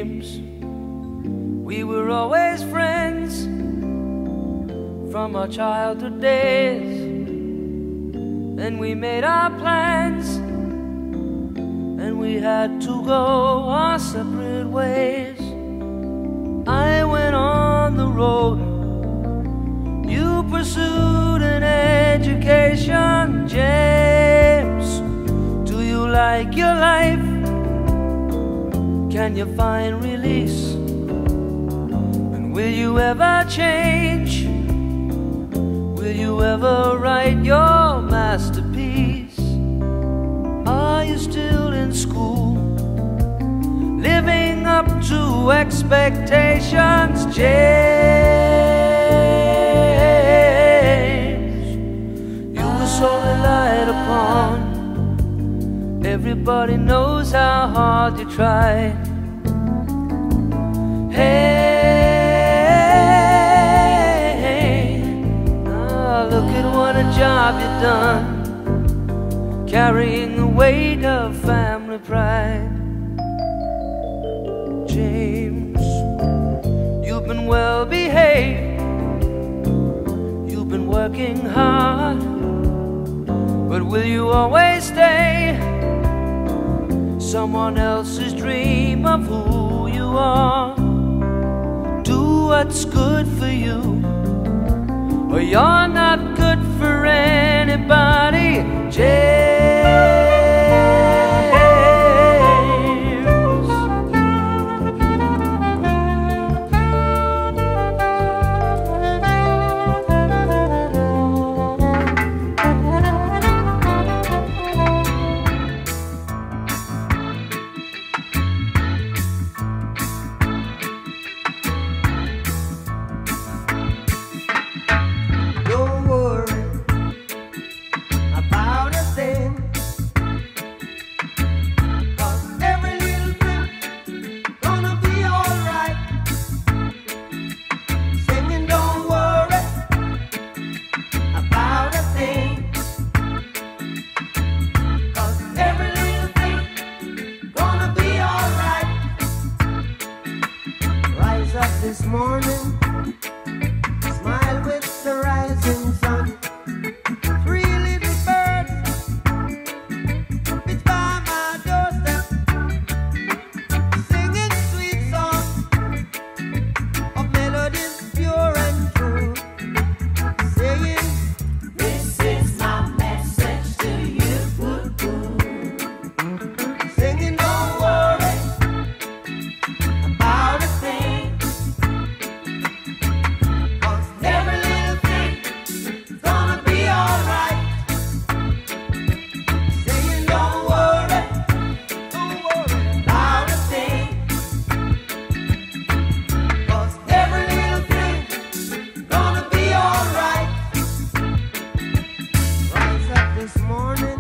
James, we were always friends from our childhood days. Then we made our plans and we had to go our separate ways. I went on the road, you pursued an education. James, do you like your life? Can you find release? And will you ever change? Will you ever write your masterpiece? Are you still in school, living up to expectations? James, you were so relied upon. Everybody knows how hard you tried. Hey, look at what a job you've done, carrying the weight of family pride. James, you've been well behaved, you've been working hard, but will you always stay someone else's dream of who you are? Do what's good for you, or you're not good for anybody. James, this morning, smile with the rising sun. Three little birds pitch by my doorstep, singing sweet songs of melodies pure and true, saying, this is my message to you. Singing, don't worry about a thing. This morning